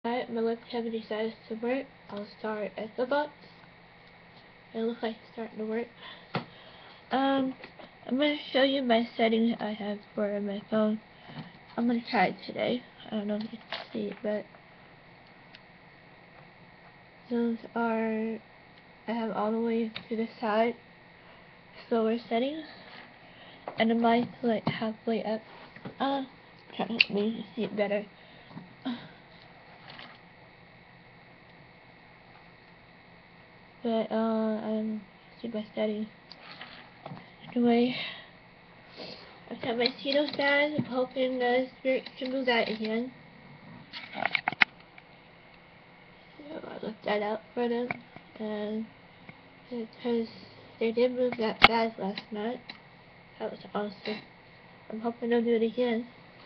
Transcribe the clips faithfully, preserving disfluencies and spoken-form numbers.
Alright, my webcam decided to work. I'll start Echobox. It looks like it's starting to work. Um, I'm going to show you my settings I have for my phone. I'm going to try it today. I don't know if you can see it, but those are, I have all the way to the side, slower settings, and the mic like halfway up. Uh, trying to make you see it better. But, uh, um, see my settings. Anyway, I've got my Tito stand. I'm hoping the Spirit can move that again. So I looked that out for them, and because they did move that bag last night, that was awesome. I'm hoping they'll do it again.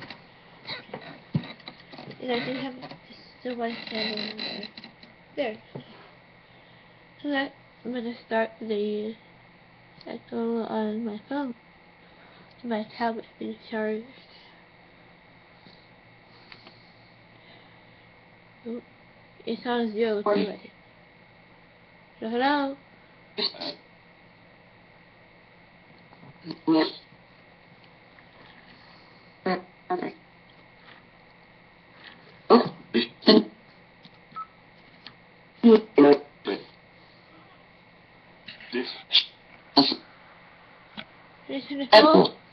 And I do have still one stand there. There. So that, I'm gonna start the Echo on my phone. My tablet's being charged. Ooh, it's on zero too, I think. So hello? Listen to phone? Is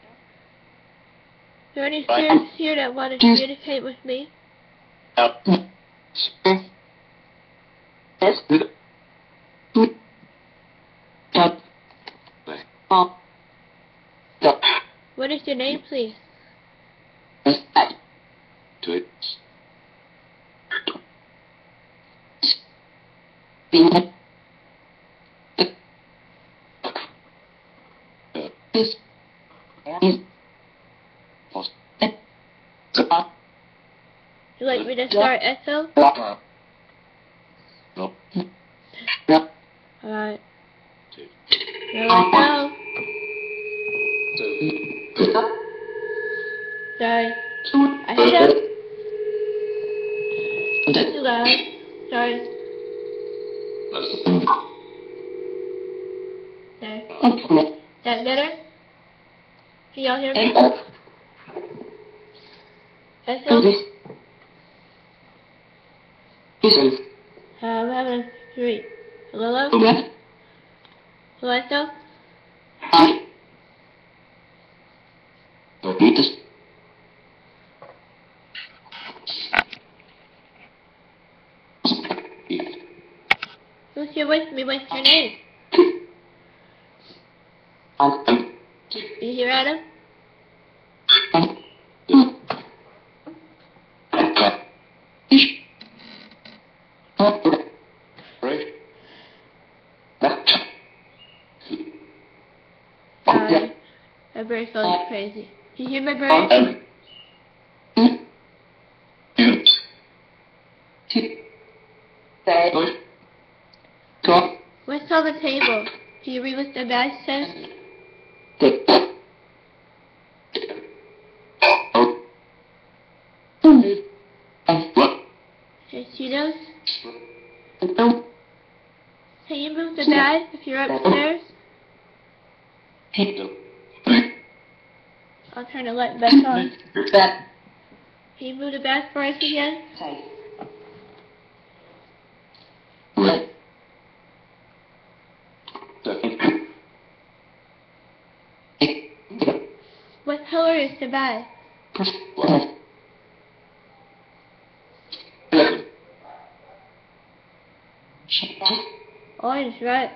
there any spirits here that want to communicate with me? What is your name, please? Would you like me to start Echo? No. Alright. Now let's go. Sorry. I hit up. Too loud. Sorry. There. That better? Can y'all hear me? Echo? Uh, I'm having a three. Hello? Hello, Echo? Who's here with me? What's your name? You hear Adam? Sorry. My bird goes crazy. Do you hear my bird? What's on the table? Do you read what the bag says? Hey, Cheetos? Can you move the bag if you're upstairs? I'll turn the light back on. Can you move the bag for us again? What color is the bag? Orange, right?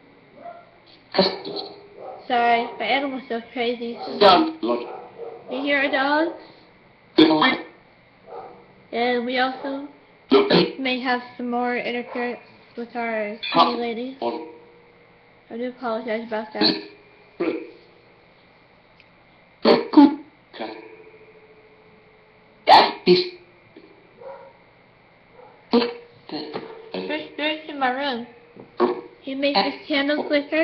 Sorry, my animal's so crazy. You hear a dog? And we also may have some more interference with our kitty lady. I do apologize about that. There's spirits in my room. He makes this candle flicker.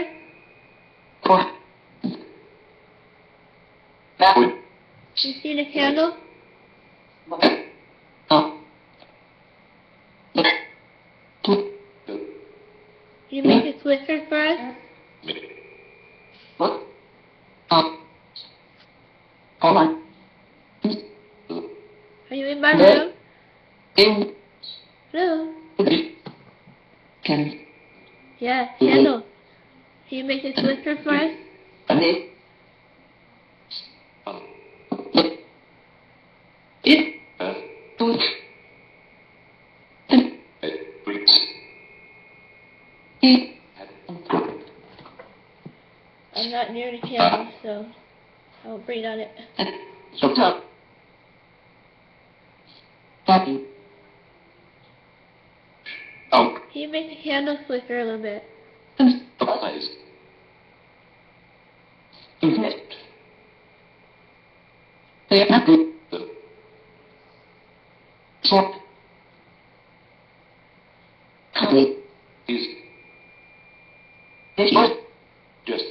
You see the candle? Swiffer for us? What? Um. Hold on. Are you in my room? In. Hello? Can. Yeah, handle. Can you make a Swiffer for us? It. It. I'm not near the piano, so I won't breathe on it. So tough. Happy. Oh. Can you make the candle flicker a little bit? Eyes. Internet. They are not good. Short. Copy. Is. It's just.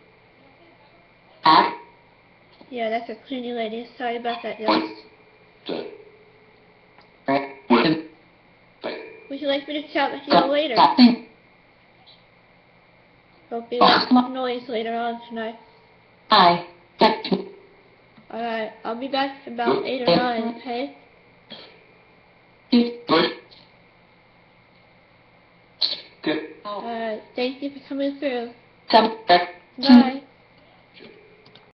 Ah. Yeah, that's a cleaning lady. Sorry about that, guys. Would you like me to chat with you later? There'll be less noise later on tonight. I. Alright, I'll be back about eight or nine, okay? Alright, thank you for coming through. Bye.